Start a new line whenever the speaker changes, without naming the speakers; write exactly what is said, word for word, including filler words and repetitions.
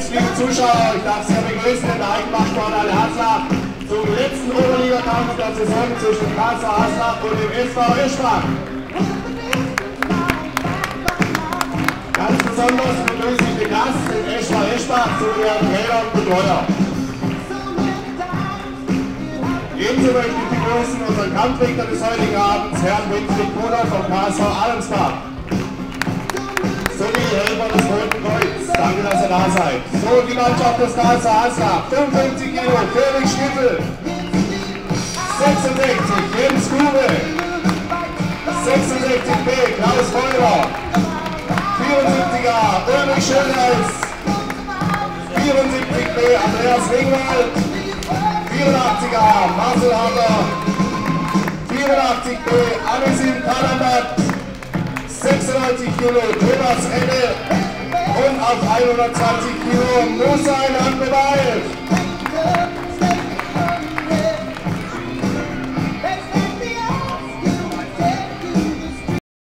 Jetzt, liebe Zuschauer, ich darf sehr begrüßen in der Eichenbach-Sport Halle Haslach zum letzten Oberligakampf der Saison zwischen K S V Haslach und dem S V Eschbach. Ganz besonders begrüße ich den Gast, den S V Eschbach, sowie den Trainer und Betreuer. Ebenso möchte ich begrüßen unseren Kampfrichter des heutigen Abends, Herrn Winfried Bruder vom K S V Allensbach. Sowie Helfer des Roten Kreuz. Danke, dass ihr da seid. So, die Mannschaft des K S V Haslach. fünfundfünfzig Kilo, Felix Stiefel. sechsundsechzig, Jens Kube. sechsundsechzig B, Klaus Feurer. vierundsiebziger, Ulrich Schönheis. vierundsiebzig B, Andreas Ringwald. vierundachtziger, Marcel Harter. vierundachtzig B, Anisim Kalabat. sechsundneunzig Kilo, Thomas Ende. Und auf hundertzwanzig Kilo Musa in Handbeweis.